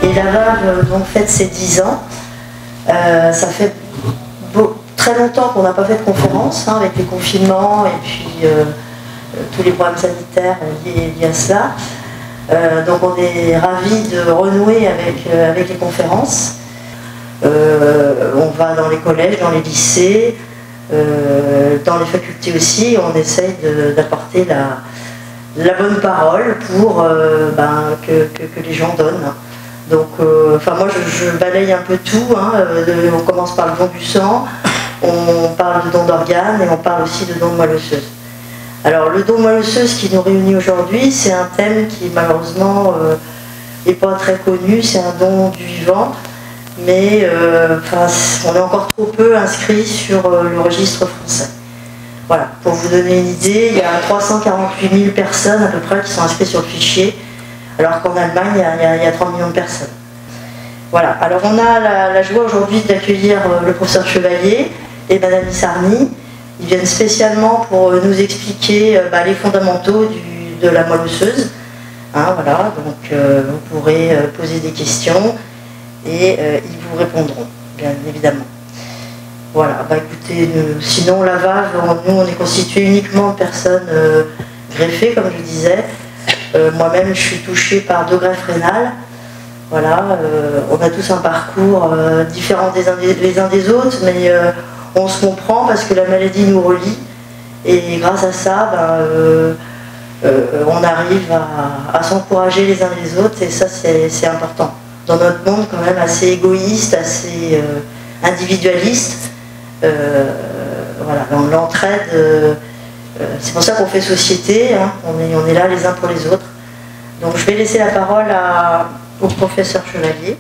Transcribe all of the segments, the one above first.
Et la VAV donc fête ses 10 ans. Ça fait très longtemps qu'on n'a pas fait de conférence, hein, avec les confinements et puis tous les problèmes sanitaires liés à cela. Donc on est ravis de renouer avec les conférences. On va dans les collèges, dans les lycées, dans les facultés aussi. On essaye d'apporter la bonne parole pour que les gens donnent. Donc, moi je balaye un peu tout, hein, on commence par le don du sang, on parle de don d'organes et on parle aussi de don de moelle osseuse. Alors le don de moelle osseuse qui nous réunit aujourd'hui, c'est un thème qui malheureusement n'est pas très connu, c'est un don du vivant, mais on est encore trop peu inscrit sur le registre français. Voilà, pour vous donner une idée, il y a 348 000 personnes à peu près qui sont inscrites sur le fichier, alors qu'en Allemagne, il y a 3 millions de personnes. Voilà, alors on a la joie aujourd'hui d'accueillir le professeur Chevalier et Madame Isarni. Ils viennent spécialement pour nous expliquer les fondamentaux de la moelle osseuse. Hein, voilà, donc vous pourrez poser des questions et ils vous répondront, bien évidemment. Voilà, écoutez, sinon la VAV, nous on est constitué uniquement de personnes greffées, comme je disais. Moi-même, je suis touchée par 2 greffes rénales. Voilà, on a tous un parcours différent les uns des autres, mais on se comprend parce que la maladie nous relie. Et grâce à ça, on arrive à s'encourager les uns les autres, et ça, c'est important. Dans notre monde, quand même, assez égoïste, assez individualiste, voilà, l'entraide. C'est pour ça qu'on fait société, hein. On est là les uns pour les autres. Donc je vais laisser la parole au professeur Chevalier.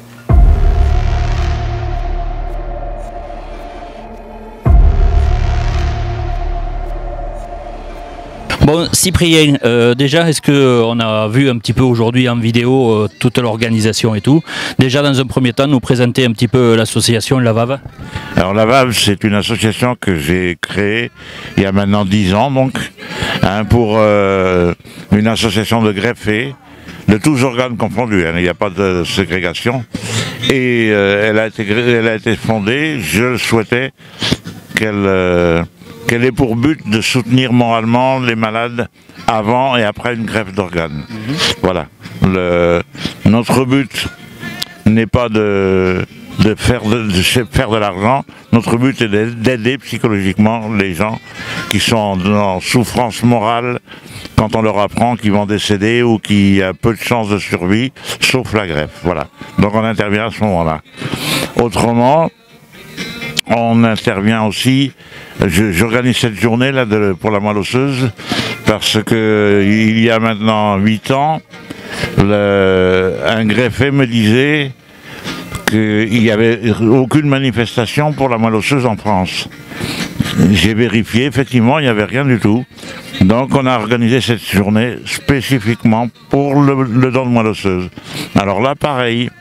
Bon, Cyprien, déjà, est-ce qu'on a vu un petit peu aujourd'hui en vidéo toute l'organisation et tout? Déjà, dans un premier temps, nous présenter un petit peu l'association La VAV. Alors la VAV, c'est une association que j'ai créée il y a maintenant 10 ans, donc, hein, pour une association de greffés, de tous organes confondus, hein, il n'y a pas de ségrégation. Et elle a été fondée, je souhaitais qu'elle ait pour but de soutenir moralement les malades avant et après une greffe d'organes. Voilà. Notre but n'est pas de faire de l'argent. Notre but est d'aider psychologiquement les gens qui sont en souffrance morale quand on leur apprend qu'ils vont décéder ou qu'il y a peu de chances de survie, sauf la greffe. Voilà. Donc on intervient à ce moment-là. Autrement, on intervient aussi, j'organise cette journée là pour la moelle osseuse parce que il y a maintenant 8 ans, un greffé me disait qu'il n'y avait aucune manifestation pour la moelle osseuse en France. J'ai vérifié, effectivement, il n'y avait rien du tout. Donc on a organisé cette journée spécifiquement pour le don de moelle osseuse. Alors là, pareil,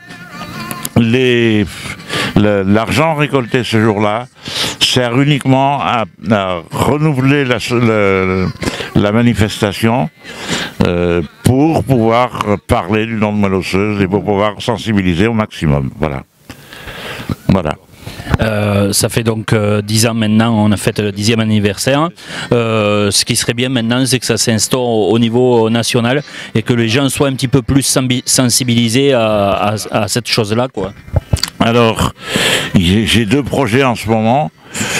l'argent récolté ce jour-là sert uniquement à renouveler la manifestation pour pouvoir parler du don de moelle osseuse et pour pouvoir sensibiliser au maximum. Voilà. Voilà. Ça fait donc 10 ans maintenant, on a fait le 10e anniversaire. Ce qui serait bien maintenant, c'est que ça s'instaure au niveau national et que les gens soient un petit peu plus sensibilisés à cette chose-là, quoi. Alors, j'ai 2 projets en ce moment.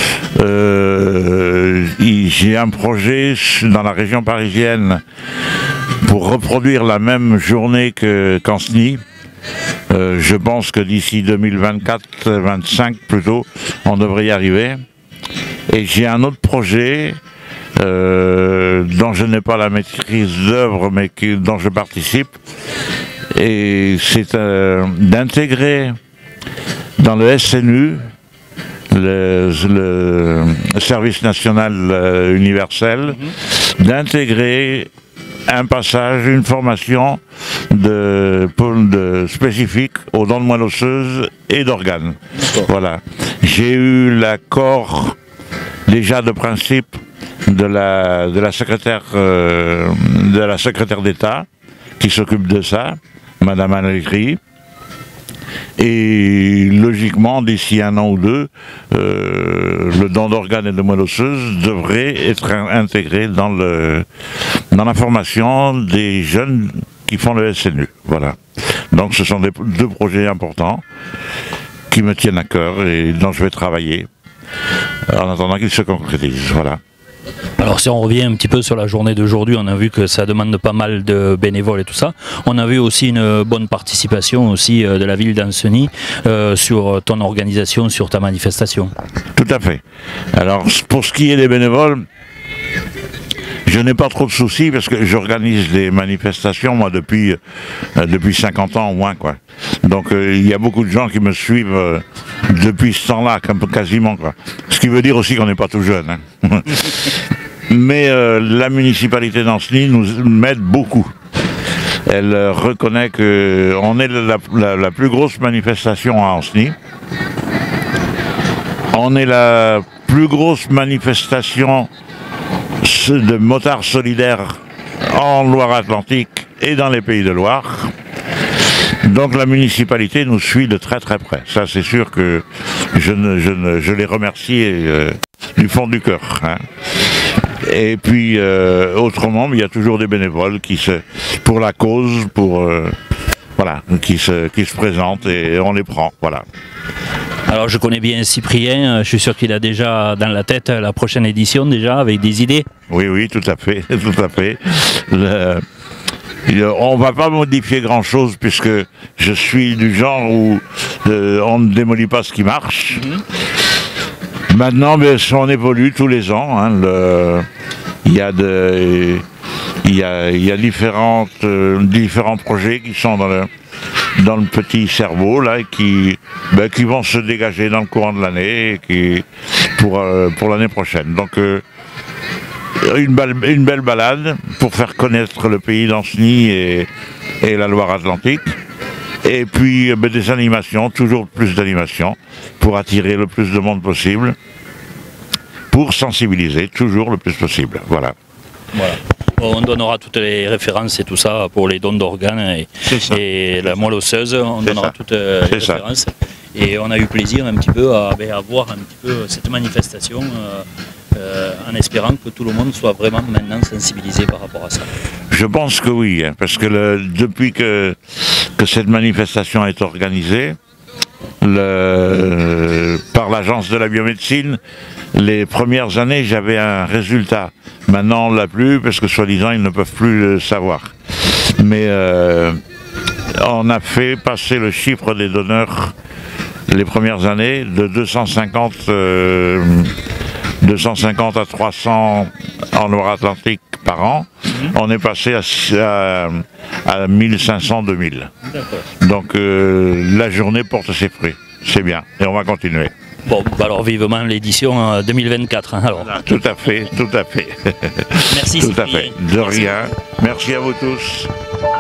J'ai un projet dans la région parisienne pour reproduire la même journée qu'en SNI. Je pense que d'ici 2024-25 plutôt, on devrait y arriver. Et j'ai un autre projet dont je n'ai pas la maîtrise d'œuvre, mais dont je participe. Et c'est d'intégrer dans le SNU, le service national universel, d'intégrer un passage, une formation spécifique aux dons de moelle osseuse et d'organes. Voilà. J'ai eu l'accord déjà de principe de la secrétaire d'État qui s'occupe de ça, Madame Allegri. Et logiquement, d'ici 1 an ou 2, le don d'organes et de moelle osseuse devrait être intégré dans la formation des jeunes qui font le SNU. Voilà. Donc ce sont deux projets importants qui me tiennent à cœur et dont je vais travailler en attendant qu'ils se concrétisent. Voilà. Alors si on revient un petit peu sur la journée d'aujourd'hui, on a vu que ça demande pas mal de bénévoles et tout ça. On a vu aussi une bonne participation aussi de la ville d'Ancenis sur ton organisation, sur ta manifestation. Tout à fait. Alors pour ce qui est des bénévoles, je n'ai pas trop de soucis parce que j'organise des manifestations moi depuis 50 ans au moins quoi. Donc il y a beaucoup de gens qui me suivent depuis ce temps-là quasiment quoi. Ce qui veut dire aussi qu'on n'est pas tout jeune. Hein. Mais la municipalité d'Ancenis nous m'aide beaucoup. Elle reconnaît qu'on est la plus grosse manifestation à Ancenis. On est la plus grosse manifestation de motards solidaires en Loire-Atlantique et dans les Pays de Loire. Donc la municipalité nous suit de très très près. Ça c'est sûr que je les remercie du fond du cœur. Hein. Et puis autrement, il y a toujours des bénévoles pour la cause, voilà, qui se présentent et on les prend. Voilà. Alors je connais bien Cyprien, je suis sûr qu'il a déjà dans la tête la prochaine édition déjà avec des idées. Oui, tout à fait, tout à fait. On ne va pas modifier grand chose puisque je suis du genre où on ne démolit pas ce qui marche. Maintenant, on évolue tous les ans. Hein, il y a différents projets qui sont dans le petit cerveau là, qui vont se dégager dans le courant de l'année pour l'année prochaine. Donc une belle balade pour faire connaître le pays d'Ancenis et la Loire-Atlantique. Et puis des animations, toujours plus d'animations, pour attirer le plus de monde possible, pour sensibiliser toujours le plus possible. Voilà. Voilà. On donnera toutes les références et tout ça pour les dons d'organes et la moelle osseuse, on donnera toutes les références. Et on a eu plaisir un petit peu à voir un petit peu cette manifestation en espérant que tout le monde soit vraiment maintenant sensibilisé par rapport à ça. Je pense que oui, hein, parce que depuis que cette manifestation est organisée par l'agence de la biomédecine, les premières années j'avais un résultat. Maintenant on ne l'a plus parce que soi-disant ils ne peuvent plus le savoir. Mais on a fait passer le chiffre des donneurs les premières années de 250 à 300 en Loire-Atlantique par an. On est passé à 1500, 2000. Donc la journée porte ses fruits. C'est bien et on va continuer. Bon, alors vivement l'édition 2024. Hein, alors. Voilà, tout à fait, tout à fait. Merci. Tout à fait. De rien. Merci à vous tous.